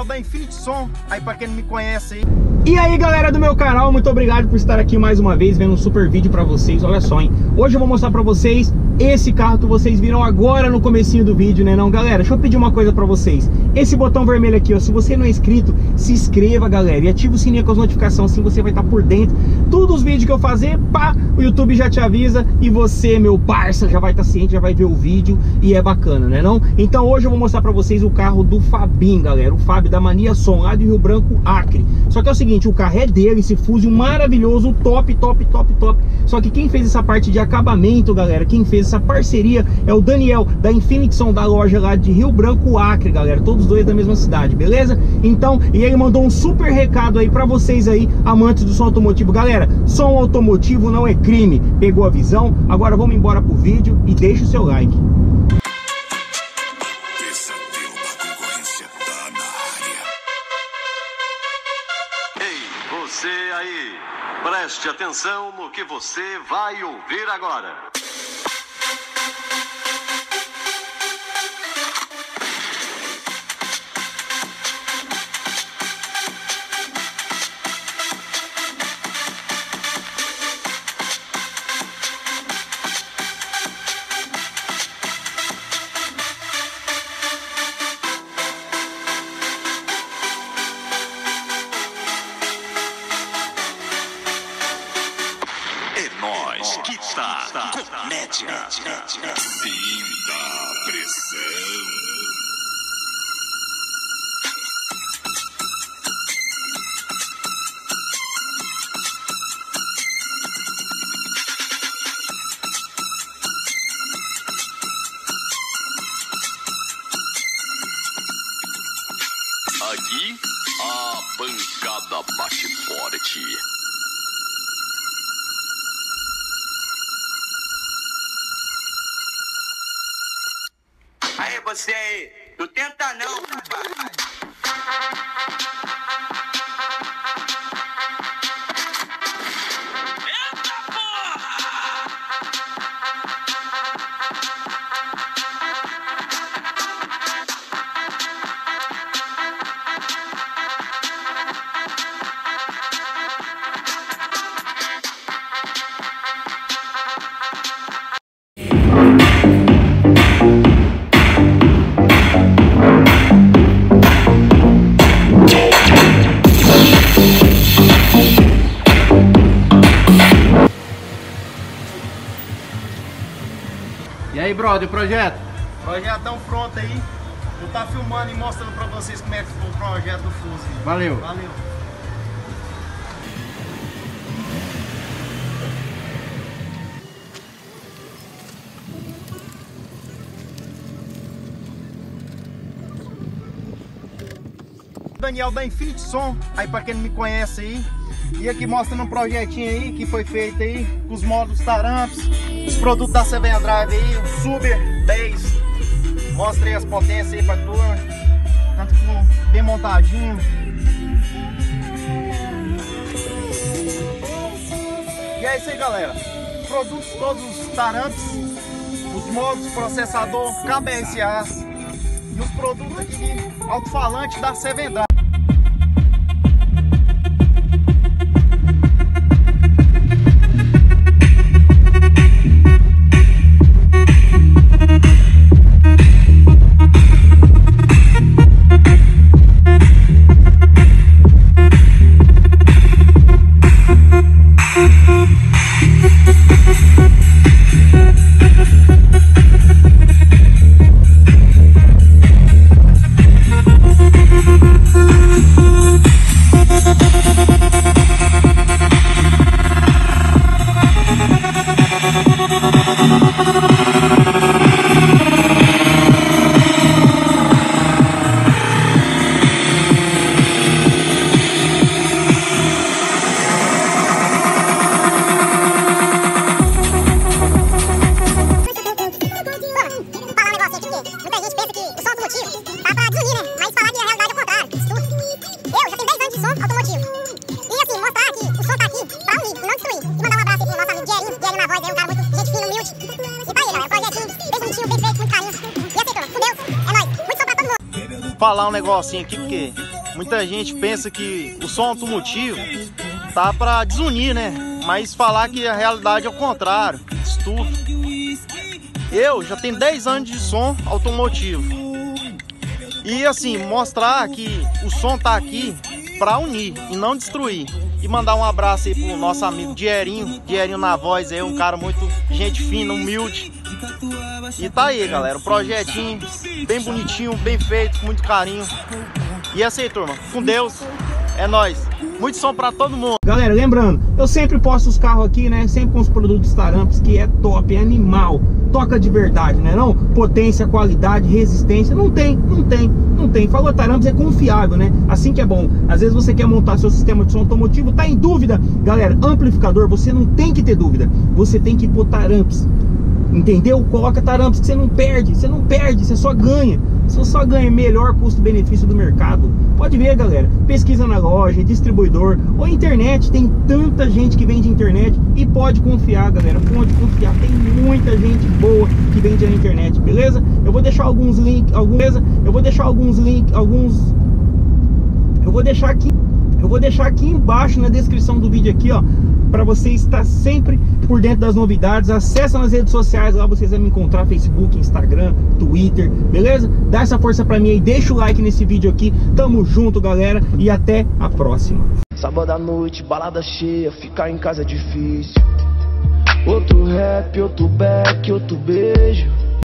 da Infinity Som, aí pra quem não me conhece aí. E aí galera do meu canal, muito obrigado por estar aqui mais uma vez vendo um super vídeo pra vocês. Olha só, hein, hoje eu vou mostrar pra vocês esse carro que vocês viram agora no comecinho do vídeo, né não, galera? Deixa eu pedir uma coisa pra vocês. Esse botão vermelho aqui, ó, se você não é inscrito, se inscreva, galera, e ativa o sininho com as notificações, assim você vai estar por dentro. Todos os vídeos que eu fazer, pá, o YouTube já te avisa e você, meu parça, já vai estar ciente, já vai ver o vídeo e é bacana, né não? Então hoje eu vou mostrar pra vocês o carro do Fabinho, galera, o Fábio da Mania Som, lá de Rio Branco, Acre. Só que é o seguinte, o carro é dele, esse Fusion maravilhoso, top. Só que quem fez essa parte de acabamento, galera, quem fez essa parceria é o Daniel, da Infinity Som, da loja lá de Rio Branco, Acre, galera, todos dois da mesma cidade, beleza? Então, e ele mandou um super recado aí pra vocês aí, amantes do som automotivo. Galera, som automotivo não é crime, pegou a visão? Agora vamos embora pro vídeo e deixa o seu like. Você aí, preste atenção no que você vai ouvir agora. Nós que tá comédia. Fim da pressão. Aqui a pancada bate forte. Aí você aí, não tenta não, rapaz. Eita porra! E aí, brother, o projeto? O projeto tão pronto aí. Vou estar filmando e mostrando pra vocês como é que ficou o projeto do Fusion. Valeu. Valeu. Daniel da Infinity Som, aí pra quem não me conhece aí. E aqui mostrando um projetinho aí que foi feito aí com os módulos Taramps, os produtos da Seven Drive aí, o Super 10. Mostrei as potências aí pra turma, tanto que bem montadinho. E é isso aí, galera. Produtos todos os Taramps, os módulos, processador, KBSA e os produtos aqui de alto-falante da Seven Drive. Falar um negocinho aqui, porque Muita gente pensa que o som automotivo tá para desunir, né? Mas falar que a realidade é o contrário, estudo. Eu já tenho 10 anos de som automotivo. E assim, mostrar que o som tá aqui para unir e não destruir. E mandar um abraço aí pro nosso amigo Dierinho na voz aí, um cara muito gente fina, humilde. E tá aí, galera, um projetinho bem bonitinho, bem feito, com muito carinho. E é assim aí, turma, com Deus, é nóis. Muito som pra todo mundo. Galera, lembrando, eu sempre posto os carros aqui, né? Sempre com os produtos Taramps, que é top, é animal. Toca de verdade, né? Não? Potência, qualidade, resistência. Não tem. Falou Taramps, é confiável, né? Assim que é bom. Às vezes você quer montar seu sistema de som automotivo, tá em dúvida. Galera, amplificador, você não tem que ter dúvida. Você tem que pôr Taramps. Entendeu? Coloca Taramps que você não perde, você só ganha. Você só ganha melhor custo-benefício do mercado. Pode ver, galera, pesquisa na loja, distribuidor ou internet. Tem tanta gente que vende internet e pode confiar, galera, pode confiar. Tem muita gente boa que vende na internet, beleza? Eu vou deixar alguns links, eu vou deixar aqui embaixo na descrição do vídeo aqui, ó, para você estar sempre por dentro das novidades. Acessa nas redes sociais, lá vocês vão me encontrar: Facebook, Instagram, Twitter, beleza? Dá essa força pra mim aí, deixa o like nesse vídeo aqui. Tamo junto, galera, e até a próxima. Sábado à noite, balada cheia, ficar em casa é difícil. Outro rap, outro back, outro beijo.